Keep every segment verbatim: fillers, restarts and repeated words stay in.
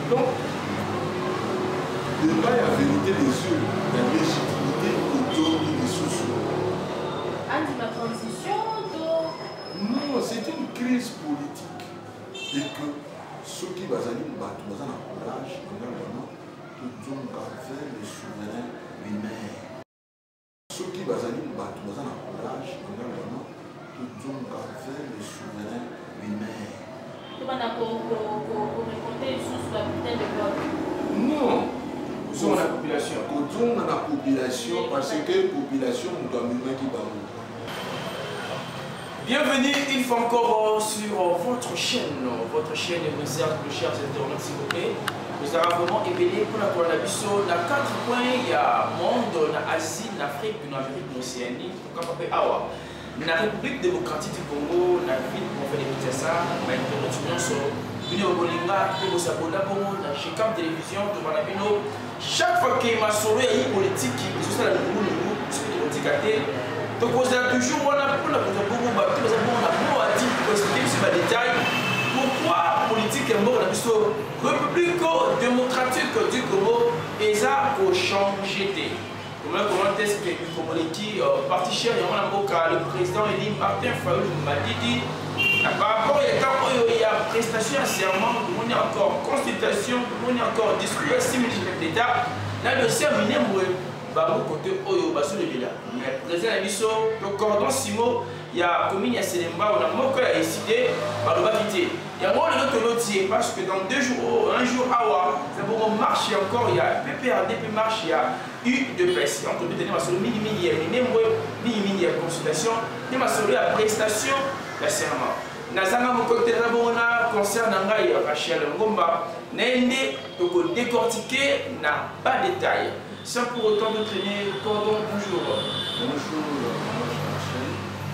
Donc, débat et la vérité des yeux, la légitimité autour des sous-sous. Anti ma transition, donc. Non, c'est une crise politique. Et que ceux qui vont aller battre, ils ont un courage, ils ont vers le souverain lui-même. Ceux qui vont aller battre, ils ont un courage, ils ont vers le souverain lui-même. Tu vas raconter sous la putain de vote. Non. Nous sommes la population. Nous sommes la population parce que la population nous doit mener qui va. Bienvenue une fois encore sur votre chaîne, votre chaîne de cercle, chers internautes, s'il vous plaît. Nous avons vraiment éveillé pour la coronavirus. Dans quatre points, il y a monde, en Asie, en Afrique, en Amérique, en Océanie, pourquoi pas Awa. La République démocratique du Congo, la ville pour faire des petits ça, ma interruption sur une Bolinga, pour s'abonner pour la Chicam télévision, devant la bino. Chaque fois qu'il m'a sauvé une politique, il se fait la boulot, ce qui est politique à terre. Donc, vous avez toujours, on a pour la beaucoup, on a beaucoup à dire pour expliquer sur les détails. Pourquoi politique est mort, la République démocratique du Congo, et ça pour changer. Comment est-ce que le parti cher, le président Elie Martin Fayoulou m'a dit par rapport il y a prestation à serment, on est encore consultation, on est encore discours à six mille chefs d'État. Là, le dossier a miné pour le côté Oyo Basso de Bila. Mais le président Abisso, le cordon Simo, il y a commune à Sélemba, on a beaucoup à décider par le bas-vité. Il y a moins de l'autre lotier parce que dans deux jours, un jour, Awa, ça va marcher encore. Il y a P P R D P marche, il y a U de P E S. Entre deux, il y a le mini-mini, il y a mini-mini consultation, il y a la prestation, la serment. Nazanga mokote na bona concerne ngai Rachel Ngomba nende toko décortiquer na pas détail sans pour autant de traîner cordon. Bonjour. Bonjour, Rachel.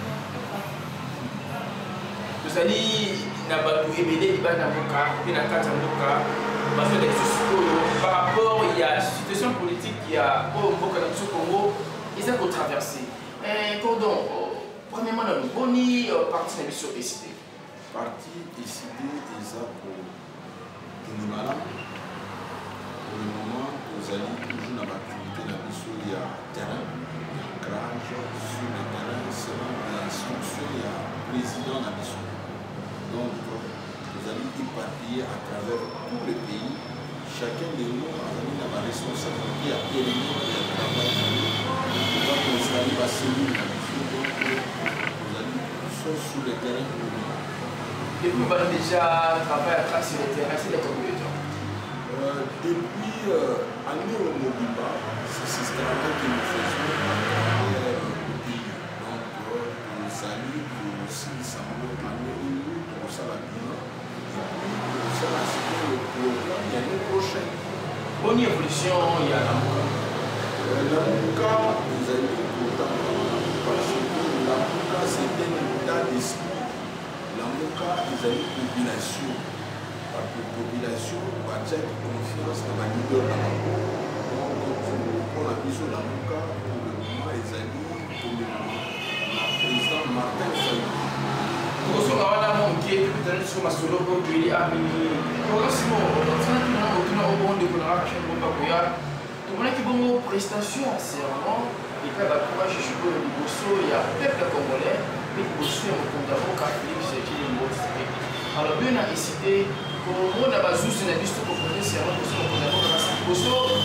Nous allons na batu ebele bana moka na kata moka parce que par rapport il y a situation politique il y a au Boka na Congo ils ont traversé un cordon. Premièrement nous boni parti na biso décidé parti décidé déjà pour le malade. Pour le moment, nous allons toujours dans l'activité de la mission, il y a terrain, il y a garage, sur le terrain, selon l'instruction, il y a président de la mission. Donc, nous allons éparpiller à travers tout le pays. Chacun de nous a mis la responsabilité à pérenniser le travail de nous. Nous allons installer la cellule de la mission. Donc, nous allons tous sur le terrain pour nous. Et vous avez déjà travaillé à travers sur le terrain, c'est combien de temps? Depuis euh, année au Mobimba, c'est ce travail que nous faisons à travers le pays. Donc, nous allons pour aussi savoir année pour ça la bien. Et puis, pour ça la le programme l'année prochaine. Bonne évolution, il y a la Mouka. La Mouka, nous allons pourtant parce que la Mouka, c'est un état d'esprit. La Mouka, ils ont une population. La population va avoir confiance dans la leader de la Mouka. Donc, on a besoin de la Mouka, pour le moment, ils ont dit pour le président Martin Fayoulou. Nous sommes à la Mouka, peut-être que nous sommes à il y a une prestation à serment. Et puis, il y a peuple congolais. Alors, bien a décidé que on a besoin de visto pour faire serment pour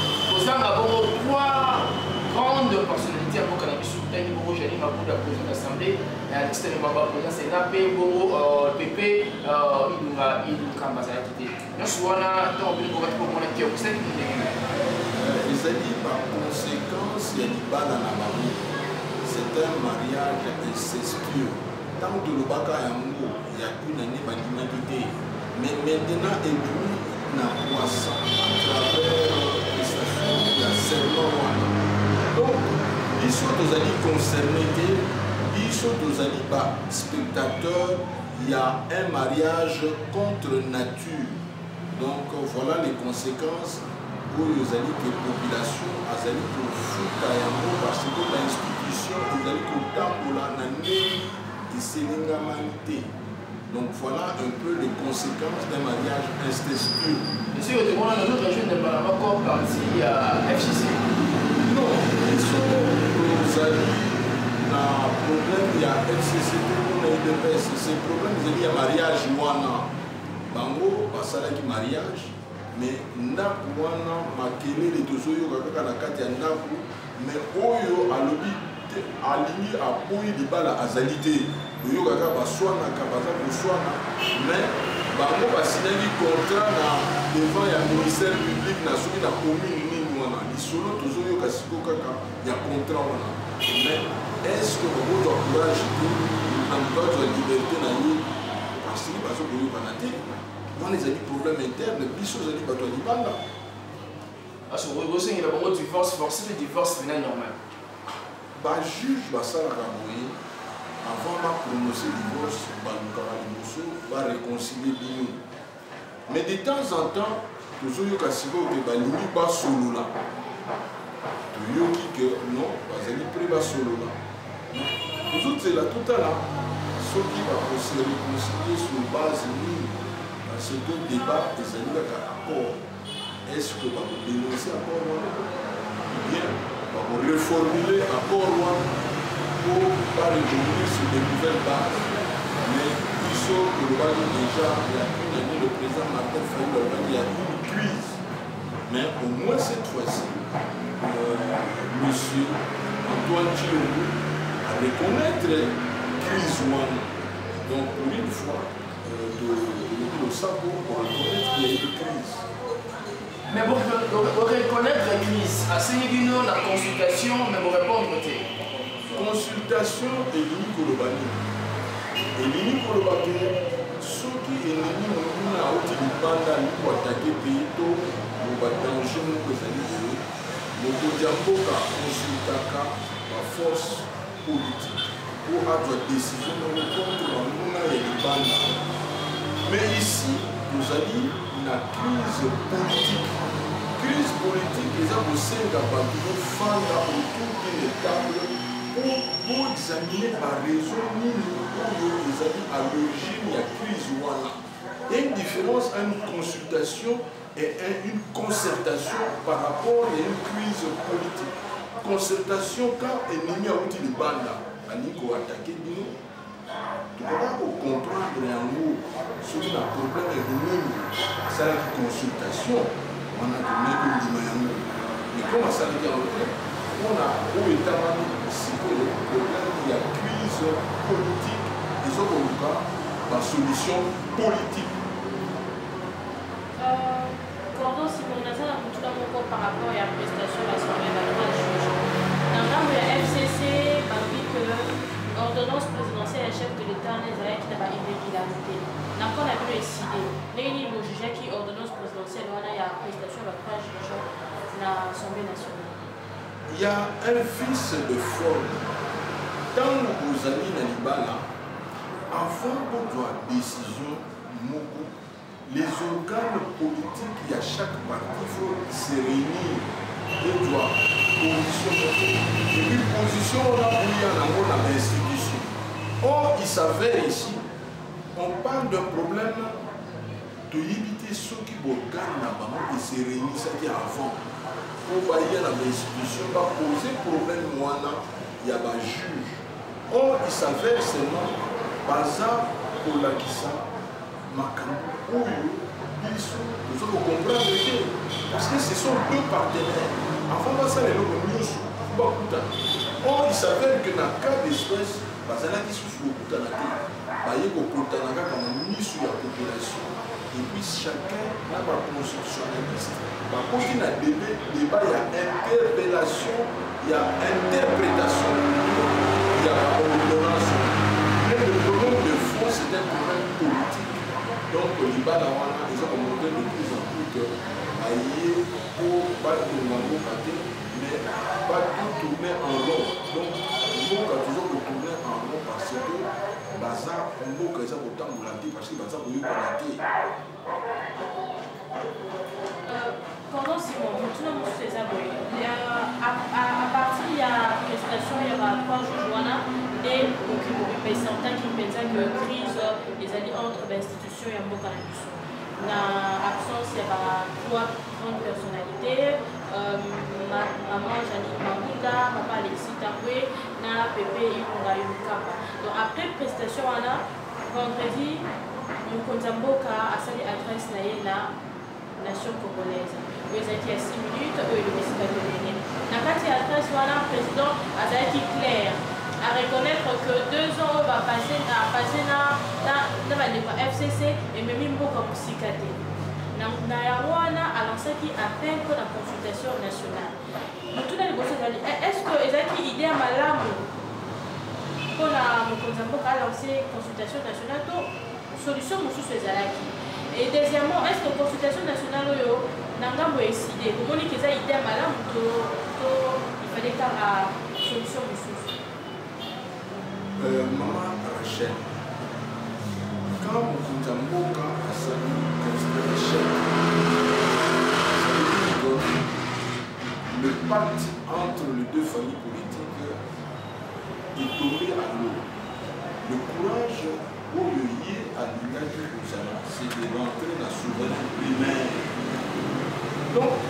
trois grandes personnalités à Cannabis Soutani, Bobo Jani, Mabouda, président de l'Assemblée, et à l'extérieur, Mabouda, président Sénat, Bobo, P P, Ilunga, Ilunga, Mazala, qui était. Nous sommes là, dans le programme pour mon accueil. Vous savez qui est les alliés, par conséquence, il y a des balles à la mamie. C'est un mariage incestueux. Tant que le baka est en haut, il y a une année d'humanité. Mais maintenant, il y a un poisson à travers les stations, il y a seulement. Donc, ils sont aux alliés concernés, ils sont aux alliés spectateurs, il y a un mariage contre nature. Donc, voilà les conséquences pour les alliés que la population a alliés pour foutre parce que l'institution, les alliés pour tambola, n'année, ils se l'engamanté. Donc voilà un peu les conséquences d'un mariage incestueux. Et si on a notre région de Panama comme partie à F C C? Non, ils sont nos amis. Le problème, il y a F C C, on a eu de paix. C'est le problème, il y a mariage. Bango, basala qui mariage. Mais ndaku wana makelele tozoyoka kaka na kati ya ndaku mais oyo alobi alingi apoyi libala azali te toyoka kaka baswanaka baza koswana mais bango basinaki contrat na devant ya ministère public na soki na commune nini wana lisolo tozoyoka siko kaka ya contrat wana mais est ce que bakozwa courage te na bazwa liberté na ye parce que bazokoyokana te wana ezali problème interne biso ezali bato ya libanda. Parce que vous avez un divorce forcé, le divorce final normal. Le juge va s'arranger avant de prononcer le divorce, va réconcilier bien. Mais de temps en temps, nous avons dit que nous pas solo là. Nous avons dit que non, nous allons prêt à solo là. Nous autres, c'est là tout à l'heure. Ceux qui vont se réconcilier sur base de parce que le débat est un accord. Est-ce que vous dénoncer encore ou bien vous reformuler encore pour pas revenir sur de nouvelles bases? Mais il faut que le déjà, il y a une année, le président Martin Fayou, il y a une crise. Mais au moins cette fois-ci, euh, M. Antoine Tchilombo a reconnaître la crise one. Donc pour une fois, euh, de, de, de, de savoir pour reconnaître qu'il y a une crise. Mais pour, pour, pour reconnaître la crise, asseyez-vous la consultation, mais pour répondre au thé. Consultation et l'unique kolobani. Et l'unique kolobani, ceux qui est l'unique kolobani, a été le banda, pour attaquer le pays, pour danger, nous que ça dit, nous pouvons consulter la force politique pour avoir des décisions contre la mouna et le banda. Mais ici, nous avons une crise politique. Crise politique, les gens aussi nous font autour d'une table pour, pour examiner par raison ni les amis à l'origine de la crise. Il y a une différence entre une consultation et une concertation par rapport à une crise politique. Concertation quand l'ennemi a outil de bande, il a attaqué nous. Tu ne peux pas comprendre un mot sur le problème est nous. C'est la consultation. On a donné une dimension. Mais comment ça veut dire on a où est le problème, il y a crise politique, ils ont au cas la solution politique. Cordon, si on a ça tout d'abord par rapport à la prestation de l'Assemblée nationale juge. Dans le cas F C C, on dit que l'ordonnance présidentielle et chef de l'État n'est pas une irrégularité. Dans le cas on a pu décider, les le juge qui ordonnance présidentielle, on a la prestation de trois juges de l'Assemblée nationale. Il y a un fils de forme. Tant que vous allez dans les balles, avant de la décision, les organes politiques, il y a chaque parti, il faut se réunir et doit positionner. Et puis, position, on a bouillé dans l'institution. Or, il s'avère ici, on parle d'un problème de éviter ceux qui organes là-bas et se réunissent, c'est-à-dire avant. Pour voir l'institution va poser problème, il y a un juge. Or, il s'avère seulement, Baza pour la Kissa, Makambo, Oyo, Bissou, nous allons comprendre que, parce que ce sont deux partenaires. Avant, ça, les lots de Nyusu, or, il s'avère que dans le cas d'espèce, Baza qui souffre le Koutanaki, Baye Kotanaka, quand on est sur la population. Et puis chacun n'a pas constitutionnaliste. Par contre, il y a débat, il y a interpellation, il y a interprétation, il y a ordonnance. Mais le problème de fond, c'est un problème politique. Donc, le débat, ils ont montré de plus en plus que aïe pour pas tourner en rond, mais pas tout tourner en rond. Donc, il faut toujours tourner en rond parce que Baza, on veut que ça vous tente parce que Baza vous y connaissez. Pendant six mois, tout le monde sait ça. À partir de la prestation, il y aura trois jours et aucune qui mobile tant qui pensa que crise les alliés entre l'institution et mboka na biso na absence ya ba trois grandes personnalités euh, maman Janine Mabunda, papa Alexis Taboué na Pepe Imunga Yukapa. Donc après prestation wana vendredi mokonzi mboka asali adresse na ye na nation congolaise ezalaki ya six minutes oyo elobesika tolenge na kati ya adresse wana président azalaki clair à reconnaître que deux ans va passer à passer na na bandeko F C C et même mboka mosika te na yango wana alancaki appel pour la consultation nationale motuna liboso ezali est-ce que ezalaki idée ya malamu mpona mokonzi mboka alance consultation nationale to solution mosusu ezalaki et deuxièmement est-ce que consultation nationale oyo na ngambo eside komoni ke eza idée ya malamu to to il fallait kaka solution mosusu. Euh, maman Rachel, quand Mokonzi Mboka a sali constellation, le pacte entre les deux familles politiques est tombé à l'eau. Le courage au lieu à l'image du Kozala, c'est de rentrer dans la souveraineté primaire. Donc,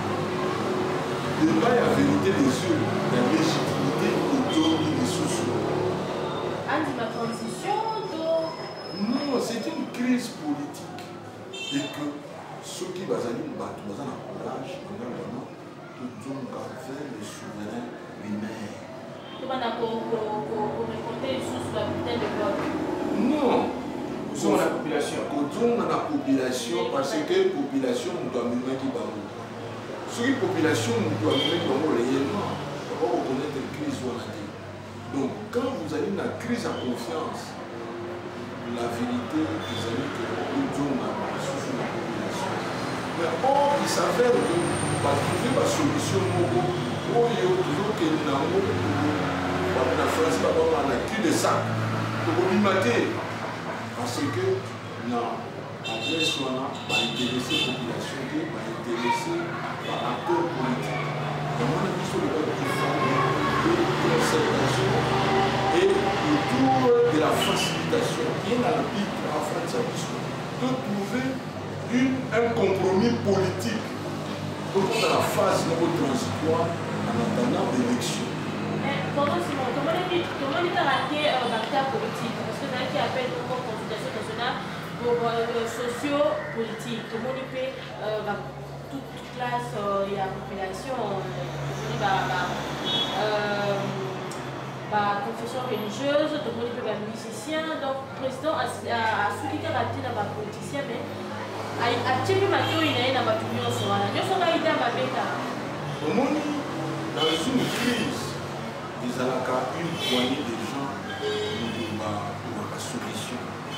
il y a la vérité des yeux, la légitimité autour des sous-sous. Ma transition donc... Non, c'est une crise politique et que ceux qui basent en battre dans un courage, tout le monde a fait le souverain primaire. Tu vas raconter les sources de la bulletin de vote. Non. Nous sommes la population. Nous sommes la population parce que la population nous doit mener qui va nous. Si la population nous doit mener qui va nous réellement, on va reconnaître une crise ou la vie. Donc, quand vous avez une crise en confiance, la vérité, vous avez que nous sommes sous la population. Mais or, il s'avère que pour trouver la solution, il y a toujours que nous avons la France, on a cul de sac pour climater. Parce que, non, après, on va intéresser la population, on va intéresser les acteurs politiques. On a vu sur le web qui font concertation et autour de la facilitation qui est dans le but en France de trouver une, un compromis politique pour dans la phase transitoire en attendant l'élection. Comment est raté l'acteur politique? Parce que c'est qui appelle pour consultation nationale pour euh, socio-politique. Tout le monde peut, euh, toute classe, il y a la population, la confession religieuse, tout le monde peut être musicien. Donc, le président a souhaité rater dans les politiciens, mais a tiré ma toile, il a battu bien sur la nation, il a été à ma bêta. Au monde, dans une crise, ils ont une poignée de gens pour la solution.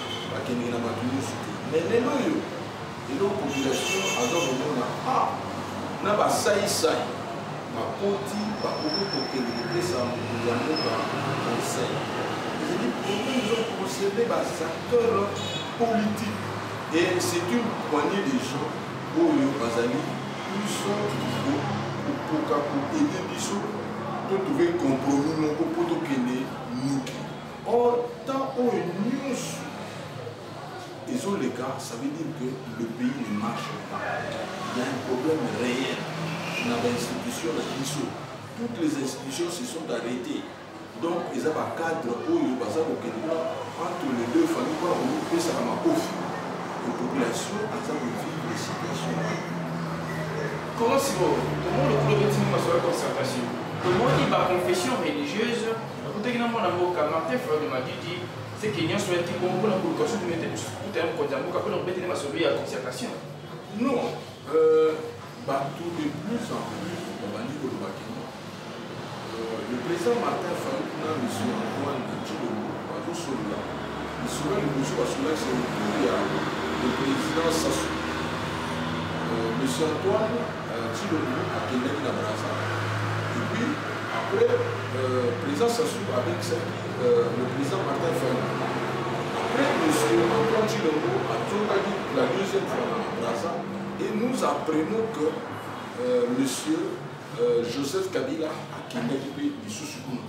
Mais les loyaux, et la population, à ce moment-là, ah, n'a pas ça et ça. Ma côté, pas beaucoup pour que les personnes nous avons conseil. Je dis, pourquoi nous avons conseillé les acteurs politiques? Et c'est une poignée de gens, où les Bazali, ils sont pour aider les gens, pour trouver un compromis, pour trouver nous. Or, tant qu'on est nous, ils ont les cas, ça veut dire que le pays ne marche pas. Il y a un problème réel dans l'institution, toutes les institutions se sont arrêtées. Donc, ils ont un cadre où ils ont entre les deux familles, pour que ça m'a offert. La population a vivre les situations. Comment c'est bon? Comment le groupe de sur la concertation? Comment dit la confession religieuse? Martin Fayulu m'a dit c'est qu'il y a un souhait qui bon pour la colocation de mettre tout un côté pour qu'on ait une concertation. Non, euh, bah, tout de plus en plus, on va dire que le bâtiment. Le président Martin Fayulu, M. Antoine Tshilombo, va vous sauver. Il sera le monsieur parce que là, c'est le président Sassou. Euh, M. Antoine Tshilombo a gagné la Braza. Et puis, après, le euh, président Sassou avec euh, le président Martin Fayulu. Après, M. Antoine Tshilombo a toujours dit la deuxième fois dans la Braza. Et nous apprenons que euh, M. Euh, Joseph Kabila a gagné du Soussoukoun.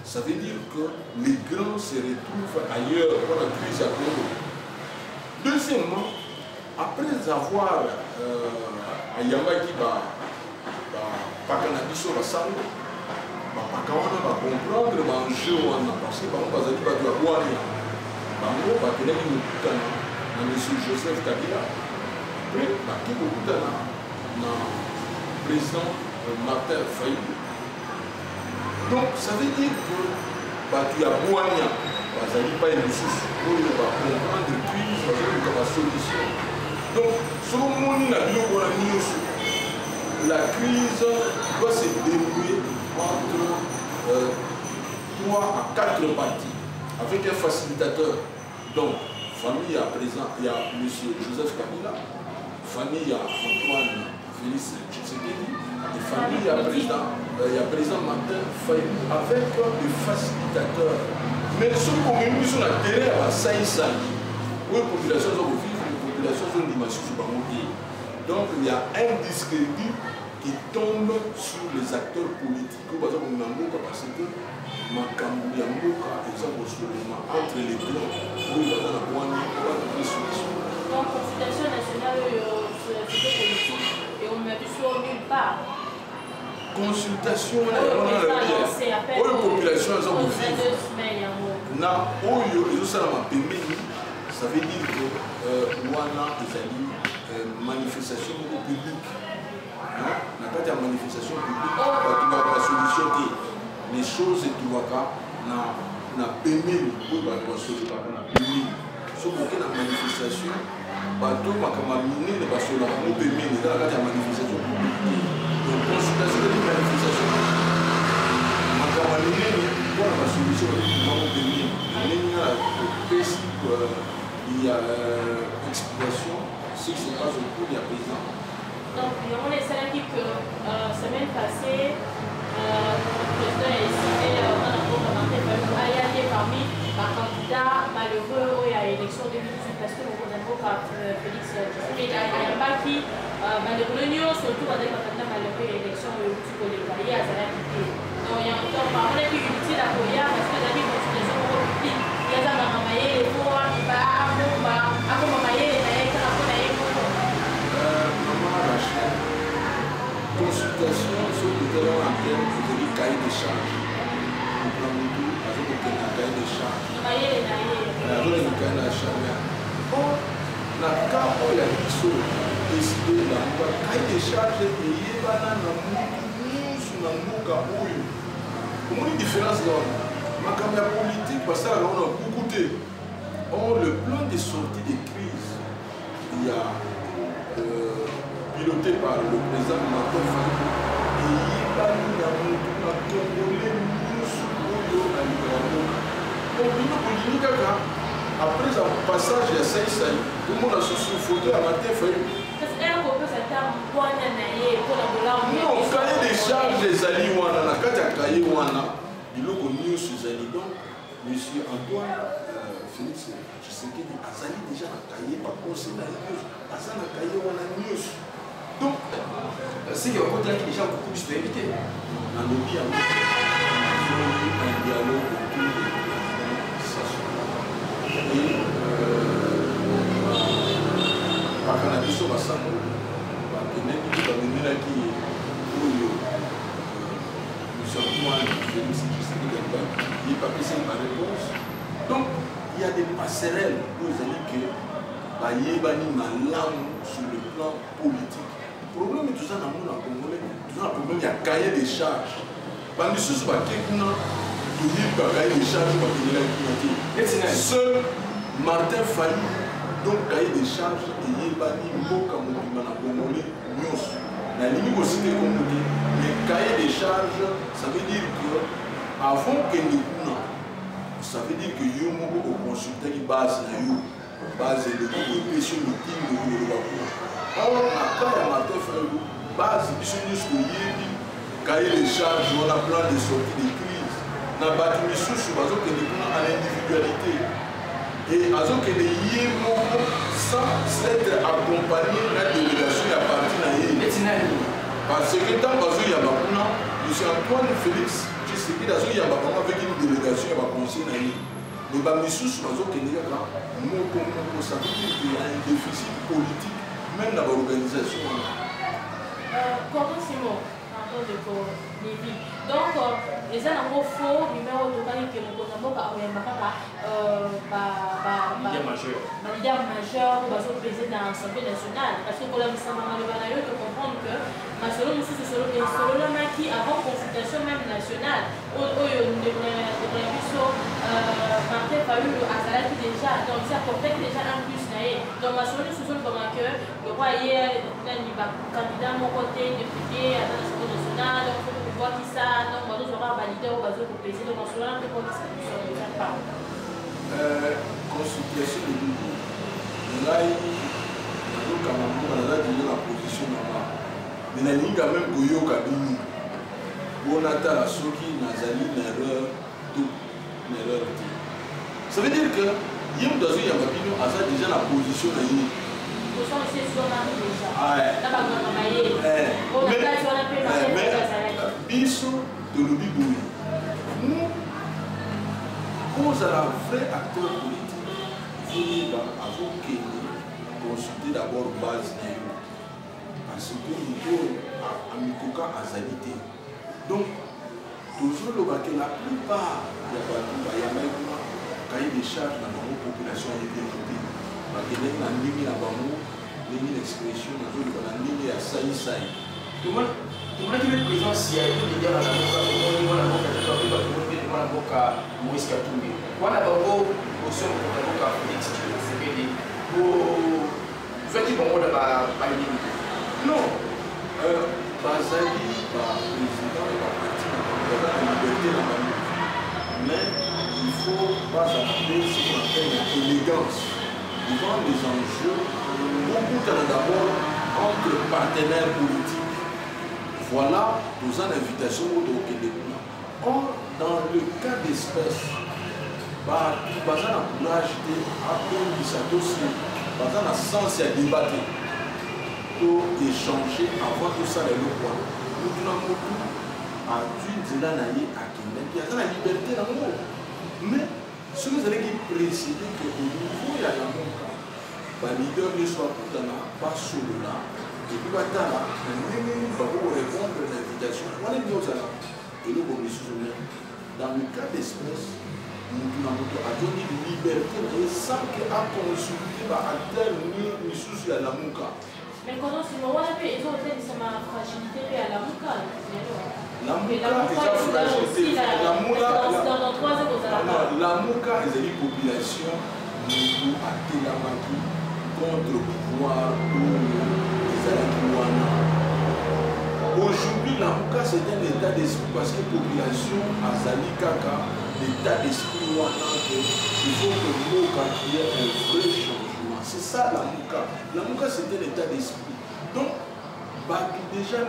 ça veut dire que les grands se retrouvent ailleurs pour la crise à Congo. Deuxièmement, après avoir euh, à Yambaki, par Canabiso, Bassalo, par Kawana, va comprendre l'enjeu, parce que par exemple, il va y avoir Bango, par exemple, il y a M. Joseph Kabila, après, il y a le président Martin Fayou. Donc, ça veut dire que il y a Bouania, il n'y a pas une ressource pour comprendre la crise, il y a une solution. Donc, selon moi, la crise doit se dérouler entre euh, trois à quatre parties, avec un facilitateur. Donc, famille à présent, il y a M. Joseph Kabila, famille à Antoine Félix Tshisekedi, et famille à président, euh, il y a président Martin Fayou, avec des facilitateurs. Mais ce qu'on a mis sur la télé, ça y est, où les populations ont vivre, les populations ont dimension sur le pays. Donc, il y a un discrédit qui tombe sur les acteurs politiques. Parce que Makambu Yamboka, exemple, entre les blancs, où il y a la moine, donc, consultation nationale sur politique, et on m'a vu sur nulle part. Consultation, on a le bien. Où les populations ont vivre. Na, où ils ont ça ça veut dire que Wana, ils ont manifestation publique. Na kati ya manifestation publique batubaka solution les choses etubaka na na pemeli oyo bato basololaka na pemeli soki oke na manifestation bato makambo minene basololaka mo pemeli eza na kati ya manifestation publique donc consultation de manifestation makambo minene mpona basolution batubaka mo pemeli ndenge na opesi ya explication ce qui se passe au cours ya président. Donc, on est celle qui, que euh, semaine passée, euh, le président est cité dans la gouvernementale à y aller parmi les candidats malheureux à l'élection deux mille dix-huit parce que le gouvernement par Félix Tshisekedi, il y a un pas qui, malheureusement, surtout avec le candidat malheureux à l'élection du Colibali à Zalakité. Donc, il y a encore par contre qui est utile à Koya parce que la vie consultation publique, il y a un mamaye, les voix, il va à mamaye, les naïcs, à consultation sur le terrain en termes de cahier de charges. On prend le tout avec un cahier de charges. Avec un cahier de charges. Or, dans le cas où il y a des choses décidées dans le cahier de charges, il y a une différence là. Ma caméra politique, parce que là, on a beaucoup de. Or, le plan de sortie de crise, il y a. Euh, piloté par le président Martin Fayou, et il a mis la montagne à Congolais, nous sommes à Nicaragua. Donc, nous avons après un passage à Saï Saï, tout le monde a su son photo à Martin Fayou. Non, cahier des charges des alliés, la carte à cahier, il y a eu sur Zali. Donc, M. Antoine Félix Tshisekedi a Zali déjà à cahier, par conseil à l'Union, à Zali à cahier, on a news. Donc, c'est qu'il y a un côté qui déjà beaucoup plus d'invités. On a lobby un dialogue autour de l'organisation. Et par cannabis, on va s'en il y a qui il pas passé ma réponse. Donc, il y a des passerelles pour vous dire que il y a une langue sur le plan politique. Le problème est tout ça dans le monde congolais. Tout ça, le problème, il y a cahier des charges. Quand nous sommes à Kekuna, tout le monde a cahier des charges pour qu'il ait la seul Martin Fayou, donc cahier des charges, il y a une boka mouvement congolais, nous. La limite aussi des Congolais. Mais cahier des charges, ça veut dire que avant que nous, ça veut dire que nous avons consulté une base, base de l'éducation, de l'éducation. Or, la cahier Martin Fayou, base de l'éducation, cahier des charges, on a plan de sortie de crise. Dans le bâtiment sous, on a l'individualité. Et on a sans être accompagné de la délégation à partir de la. Parce que tant que il y a M. Antoine Félix Tshisekedi azoyamba bango avec une délégation ya baconseil na ye mais bamisusu bazokende kaka moko moko ça veut dire qu'il y a un déficit politique même dans l'organisation. Comment Simon pardon de Lévi donc les gens ont faux numéro de bail que mon gouvernement a envoyé ma papa leader majeur leader majeur ou bazo peser dans l'Assemblée nationale parce que pour la mission de Banayo de comprendre que ma solo nous c'est solo et solo la qui avant consultation même nationale au au de de biso Martin Fayulu a salé déjà donc ça portait déjà un plus naé donc ma solo nous solo comme que le roi hier là candidat mon côté député à l'Assemblée nationale donc faut voir qui ça donc on aura validé au bazo pour peser donc ma solo là pour discussion de ça pas consultation de Doudou. Là, il y a la position normale. Mais il y a même Goyo Kabini. On attend à ceux qui n'ont pas une erreur. Une erreur. Ça veut dire que il y a déjà la position de l'I. Mais Bisso de l'Obiboui. Nous, cause à la vraie acteur politique, il faut avoir consulter d'abord base parce que nous avons à Mikoka à Zalité. Donc, toujours le baquet, la plupart des bateaux, il y a même quand il y a des charges dans la population développée. Parce que les gens qui ont une expression, ils ont à Saï Saï. Tout le monde qui est présent, si il y a une idée dans la boca, au niveau de la boca, tout le monde est dans la boca, Moïse Katumbi. Voilà, d'abord, au sein de la boca, Félix Tshisekedi, pour ceux qui vont de la Palini. Non, Bazali, le président de la partie, il a la liberté dans la vie. Mais il ne faut pas appeler ce qu'on appelle l'élégance. Devant les enjeux, beaucoup d'abord entre partenaires politiques. Voilà nos invitations au Québec. Or, dans le cas d'espèce, bah, bazan a courage de apprendre ça aussi, bazan a sens à débattre, pour échanger avant tout ça les lois. Nous avons tout à Dieu de l'année à Québec. Il y a la liberté dans le monde. Mais ce que vous allez préciser que au niveau il y a un cas, bah leader ne soit pas solo là. Et puis, là, il va répondre à l'invitation. On est bien là. Et nous, comme les sous-humains, dans le cas d'espèce, nous avons donné une liberté sans qu'à consulter à tel ni sous la Mouka. Mais quand on se dit, on a fait, ils ont été ma fragilité à la Mouka. La Mouka est la fragilité. La Mouka, la Mouka est une population qui a été la Maki contre le pouvoir ou aujourd'hui, la Mouka c'est un état d'esprit parce que la population a Zali Kaka, l'état d'esprit il faut que Mouka ait un vrai changement. C'est ça la Mouka. La Mouka c'est un état d'esprit. Donc, déjà,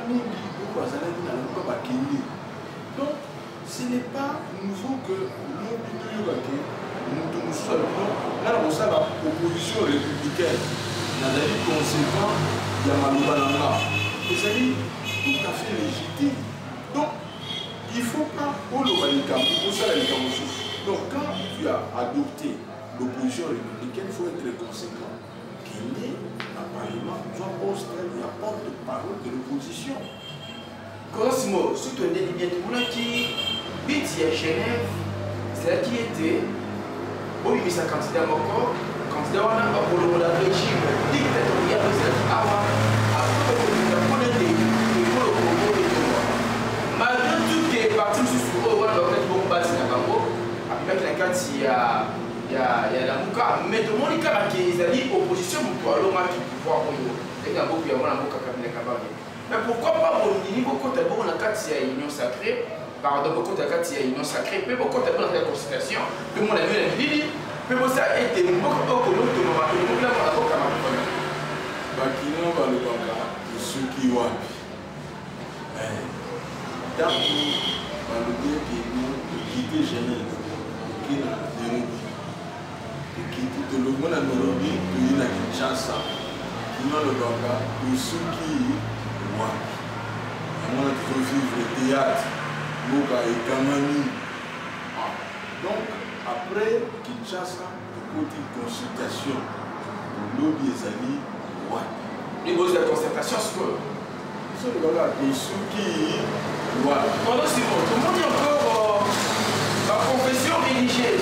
donc, ce n'est pas nouveau que nous nous sommes là, on a la opposition républicaine. Il y a des conséquences, il y a Maloubalanga. Et ça dit tout à fait légitime. Donc, il ne faut pas pour le pour ça les donc, quand tu as adopté l'opposition républicaine, il faut être conséquent. Qu'il y ait apparemment trois postes, il y a porte-parole de l'opposition. Cosmo, si tu as des lignes qui vit à Genève, c'est là qui était, au lieu de sa candidat encore. Candidat on a pour le régime dictatorial avant après le Congo et pour le Congo et tout. Malgré tout qui est parti sur le Rwanda, on a fait beaucoup bâti na Congo. Après la carte il y a il y a il y a la Mouka, mais tout le monde qui a qui est opposition pour le match pouvoir pour eux. Et dans beaucoup il y a la Mouka qui a kababé. Mais pourquoi pas au niveau côté bon la carte il y a union sacrée, pardon beaucoup de carte il y a union sacrée, mais beaucoup de bon la constitution, tout le monde a vu la Bible. Mais vous savez, il y a beaucoup de gens qui ont été là pour la Bakina va le Banga, ceux qui ont appris. Dans le dire qu'ils ont quitté Genève, qui n'a Nairobi, qui quitte le monde à Nairobi, puis il a Kinshasa, qui n'a le Banga, pour ceux qui ont appris. Moi, je veux vivre le théâtre. Loka et Gamani. Donc, après Kinshasa, côté consultation, lobby et amis, ouais. Les beaux de la concertation, c'est quoi? C'est le gars qui. Voilà. Pendant six mois, tout le monde dit encore euh, la confession religieuse.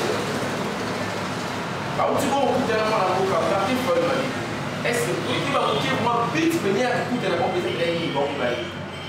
Quand tu vas écouter la boca, partir pour le mari. Est-ce que tu vas écouter moi, vite venir à écouter la confession religieuse?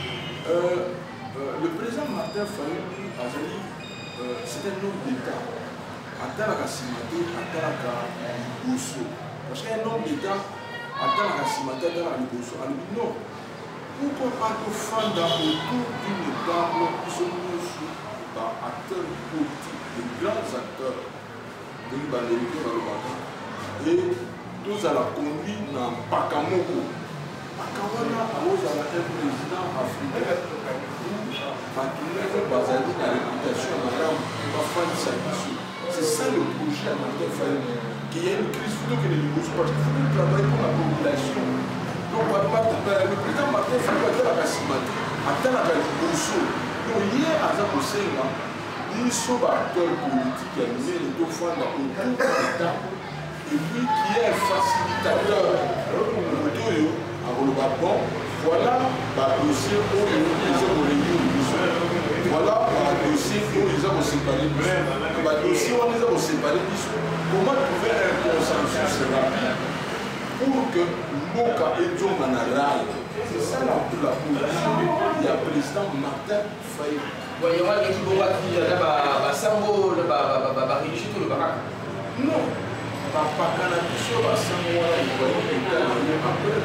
Le président Martin Fayoulou Azali, c'est un homme d'État. Atalaka Simate, Atalaka Bousso. Parce qu'un homme d'État, Atalaka Simate, Atalaka Bousso. Non. Pourquoi pas de fans autour d'une table qui sont sous par acteurs politiques, de grands acteurs de l'Ibandémité et tous à la conduite dans Pakamoko. Pakawana a un président africain où Bazali a la réputation à la fin de sa mission. C'est ça le projet à Martin Fayoulou. Qu'il y ait une crise plutôt que les négociations parce qu'il faut travailler pour la population. Donc, le président Martin Fayoulou a la Kassimati, a la Bousso. Donc, hier, à Zakosenga, ils sont acteurs politiques qui ont mis les deux fois dans le groupe d'État. Et puis, qui est un facilitateur au Gabon. Voilà le dossier où ils ont réuni. Voilà le dossier où ils ont séparé. Le dossier où ils ont séparé. Comment trouver un consensus rapide pour que Moka et John Manarai, c'est ça la position du président Martin Fayoulou. Il y a un équipe qui a Sambo, le religieux, le barak. Non, pas Canadiso, Sambo, après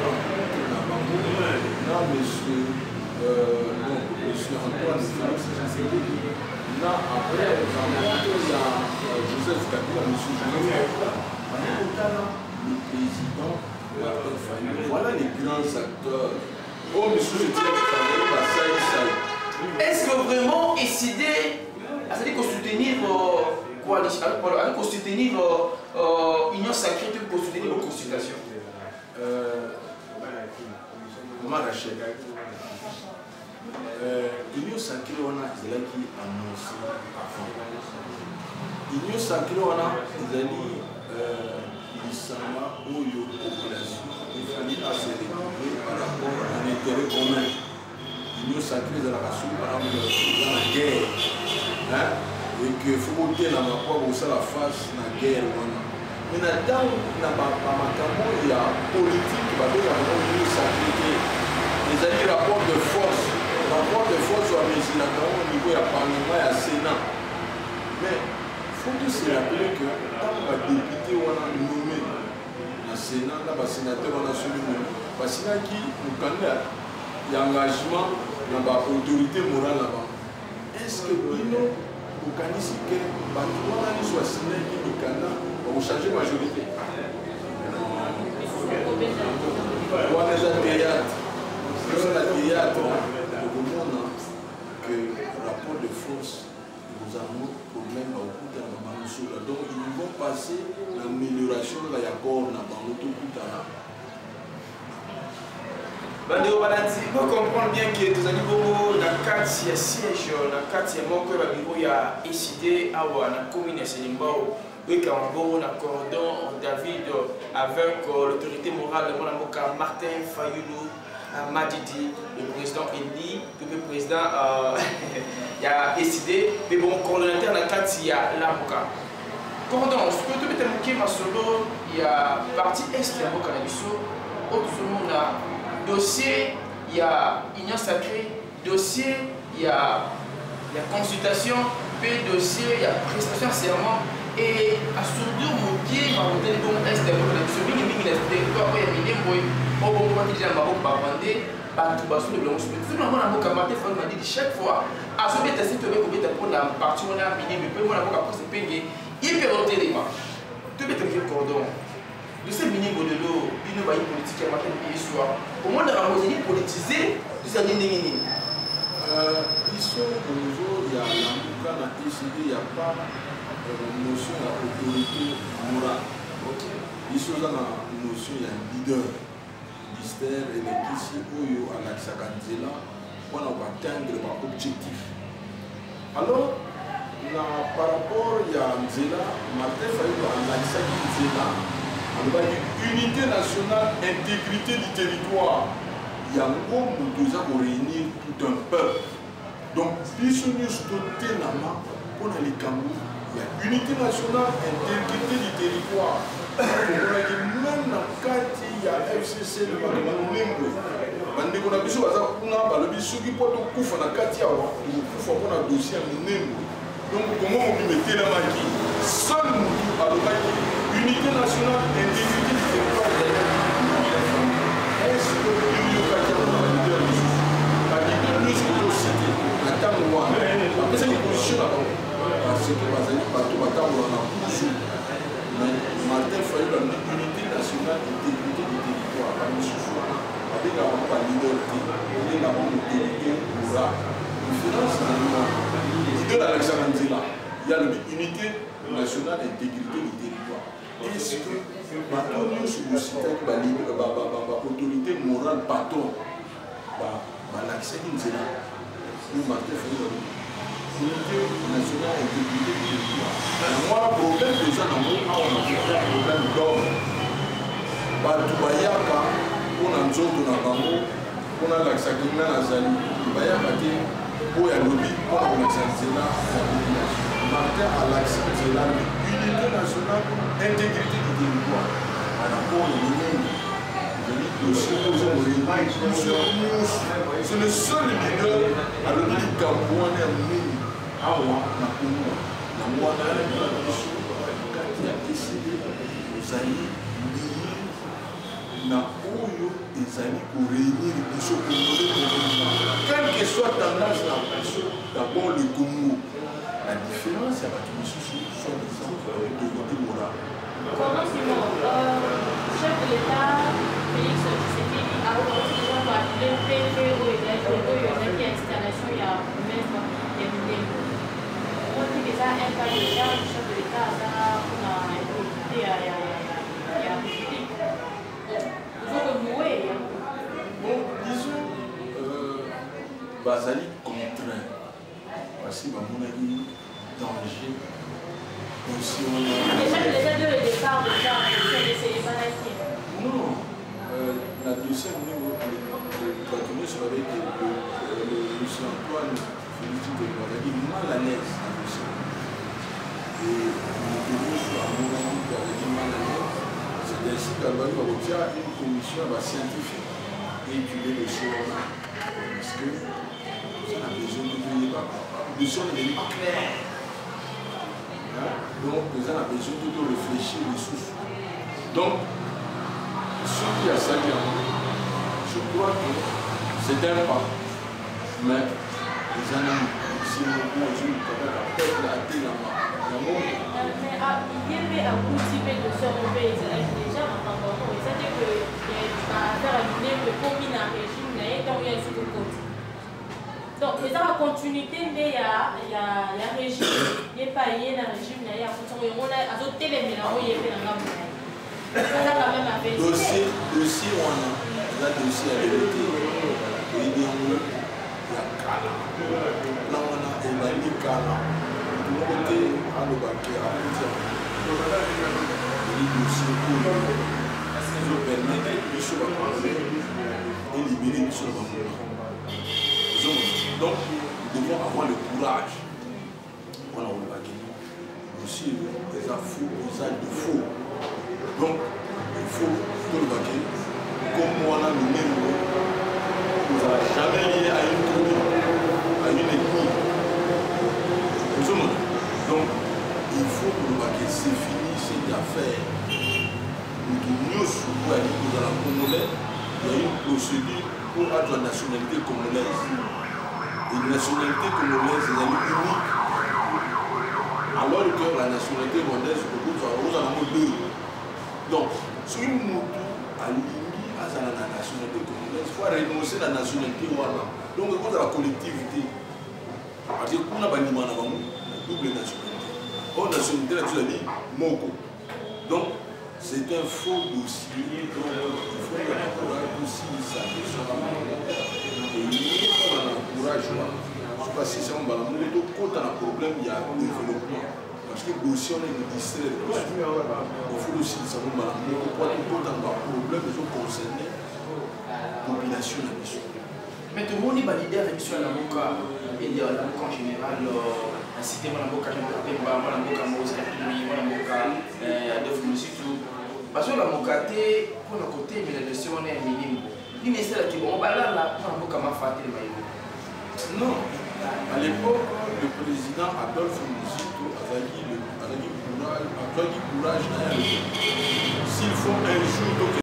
non, monsieur, euh, non, monsieur Antoine Félix, là, après, il y a Joseph Kabila, monsieur Joseph Kabila, le président Martin Fayoulou. Voilà les grands acteurs. Oh, monsieur, je tiens à parler à ça et ça. Est-ce que vraiment décider à soutenir coalition, à soutenir Union Sacrée pour soutenir vos consultations? Maraché. Union Sacrée, on a qui annoncé avant. Union Sacrée, on a dit l'Isama ou la population, il fallait se récupérer par rapport à un intérêt commun. Union Sacrée, dans la par rapport à la guerre. Et qu'il faut voter dans la poire la face de la guerre. Mais dans il y a politique, il y a une sacrée. Les amis, rapport de force, rapport de force au niveau du Parlement et au Sénat. Mais il faut tous se rappeler que tant que les députés ont nommé le Sénat, les sénateurs ont nommé, parce qu'il y a un engagement dans l'autorité morale là-bas. Est-ce que nous, au Canada, que les gens soient signés au Canada, vous changez la majorité. On a déjà théâtre. On a théâtre. Au monde que le rapport de force, nous avons un problème au bout de la main. Donc, ils vont passer l'amélioration de la Yagor dans notre bout de la main. Il faut comprendre bien que les animaux, dans le cadre de siège, dans le cadre de mon cœur, il y a décidé à la commune de Sénimbao. Oui, quand on a un cordon, David, avec l'autorité morale de mon Martin Fayoulou, Madidi, le président Elie, le président euh, il a décidé, mais bon, coordonnateur dans le cadre, il y a l'Amoka. Cordon, ce que tu peux te ma solo, il y a partie est de l'Amoka, autre monde a dossier, il y a Union Sacrée, dossier, il y a la consultation, puis dossier, il y a prestation de serment. Et à ce jour, mon pied m'a monté le bon est de la ce mini mini de quoi il y a mis des boys, au bon moment déjà Maroc va vendre, pas tout bas sur le blanc. Tout le monde a mon camarade fait m'a dit chaque fois, à ce moment tu veux combien de prendre la partie on a mini, mais peu mon avocat après c'est payé, il peut rentrer les mains. Tu veux te faire cordon. De ces mini modelos, une baille politique qui a matin pays soir. Au moins dans la mosaïque politisée, de ces mini mini. Ils sont au niveau, il y a la il n'y a pas notion de l'autorité morale. Ils sont dans la notion il y a un leader. L'Istère et les Kissi Oyo à l'Axakanzela pour atteindre l'objectif. Alors, na, par rapport à Nzela, Martin Fayulu a lancé Nzela, on va dire unité nationale, intégrité du territoire. Il y a un gros mouvement pour réunir tout un peuple. Donc, si nous sommes pour les Cameroun, il y a unité nationale, intégrité du territoire. Même dans le cas il y a F C C, le Cameroun, bande ko na biso baza kuna balobi soki po to kufa na kati awa to kufa po na dossier munene donc comment on peut mettre la maki seul mutu alobaki unité nationale intégrité du territoire est-ce que l'union kati awa na leader biso ba leader biso ko cité na tango wana apesa ni position na bango parce que bazali bato batambola na kusu mais Martin Fayulu na unité nationale intégrité du territoire ba misusu wana avec la liberté, avec la délégué pour la différence de l'Alexandre Nzela. Il y a l'unité nationale intégrité du territoire. Est-ce que l'autorité morale patron l'Alexandre Nzela ou Martin Fayulu, unité nationale intégrité du territoire. Moi, le problème déjà dans mon cas, on a un problème d'ordre. On a nzoto na bango on a lakisa kinga na zali bayaka te oyo alobi mpona kolakisa nzela ya population. Martin alakisa nzela unité nationale intégrité du territoire par rapport au monde. C'est le seul leader alobi likambo wana ya monene awa na kongo na mwana kati ya décidé ozali na oyo ezali ko réunir biso congolais, quelle que soit tendance na biso, d'abord le Congo. La différence ya bato misusu soit disant autorité morale. Comment Simon, euh, chef de l'État Félix Tshisekedi a aujourd'hui déjà appelé le P V O et la installation il y a même des milliers. On dit déjà un cas déjà le chef de l'État a une autorité à la République. Bon, disons, euh, Bazali contraint, parce qu'il va mon avis danger. Aussi, on a. Déjà, déjà de le départ de ça, c'est les maladies. Non, la deuxième niveau, tu as tourné sur avec le monsieur Antoine Félix de Bazali, mal à l'aise, la deuxième. Et on a tourné sur un moment où Bazali mal à l'aise. C'est ainsi qu'elle va avoir une commission scientifique et étudier le sol. Parce que ça a besoin de venir le sol est clair. Donc, ça a besoin de réfléchir les sources. Donc, ce qui a ça, je crois que c'est un pas. Mais les analyses, si on peut peut-être la télé là-bas. Mais il y avait un cultivé de ce pays déjà en tant que c'est-à-dire que affaire à l'unité que combine un régime là et donc il y a aussi de côté. Donc mais ça la continuité mais il y a il y a un régime il y a pas il y a un régime là il y a continué on a adopté les mélanges il y a fait dans la monnaie. Ça quand même avait dossier dossier on a la dossier a été il y a la cala là on a évalué cala côté à l'Obaké, à Poutia, les dossiers pour nous permettre de se rencontrer et libérer le sol. Donc, nous devons avoir le courage. On a l'Obaké. Aussi, les faux, les actes de faux. Donc, il faut que l'Obaké, comme on a le même mot, ne va jamais lié à une commune, à une ethnie. Donc, il faut que c'est fini cette affaire. Nous sommes dans la Congolais, il y a une procédure pour avoir la nationalité congolaise. Et la nationalité congolaise est unique. Alors que la nationalité rwandaise, nous avons deux. Donc, si nous avons la nationalité congolaise, il faut renoncer à la nationalité rwandaise. Donc, il faut la collectivité. Parce que nous avons double nationalité. Or, nationalité, là, tu l'as dit, Moko. Donc, c'est un faux dossier. Donc, il faut que l'encourage aussi, ça sera et il faut qu'on encourage. Je crois basisa mbala moko tokota na problème ya développement parce que dossier on est distraire il faut aussi savoir mbala moko po tokota na problème ezoconcerne population na biso. Mais tout le monde est validé avec sur la boca et la boca en général, la cité la boca Jean Pemba, la boca Mose Katumi, la boca Adolphe Moussitou. Parce que la boca est pour le côté, mais la gestion est minime. L'université qui on va là, la boca m'a fait le maillot. Non, à l'époque, le président Adolphe Moussitou a dit le courage, s'il faut un jour.